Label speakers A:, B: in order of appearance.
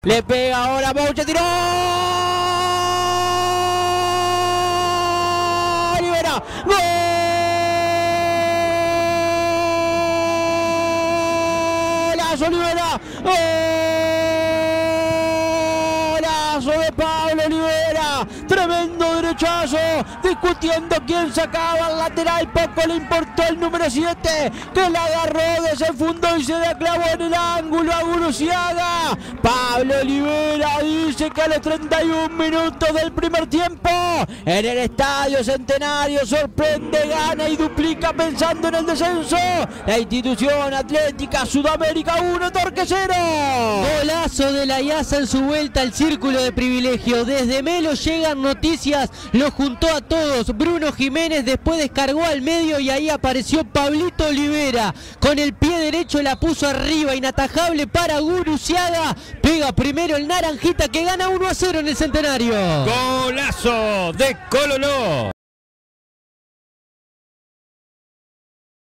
A: Le pega ahora Bouche, tiró. Olivera. Golazo Olivera. Golazo de Pablo Olivera. Tremendo derechazo. Discutiendo quién sacaba el lateral. Poco le importó el número 7. Que la agarró, desenfundó y se la clavó en el ángulo a Guruziaga. Pablo Olivera dice que a los 31 minutos del primer tiempo, en el Estadio Centenario, sorprende, gana y duplica pensando en el descenso. La institución atlética Sudamérica 1, Torque 0.
B: Golazo de la IASA en su vuelta al círculo de privilegio. Desde Melo llegan noticias, lo juntó a todos. Bruno Jiménez después descargó al medio y ahí apareció Pablito Olivera. Con el pie derecho la puso arriba, inatajable para Guruziaga. Pega primero el Naranjita que gana 1-0 en el Centenario.
C: Golazo de Cololó.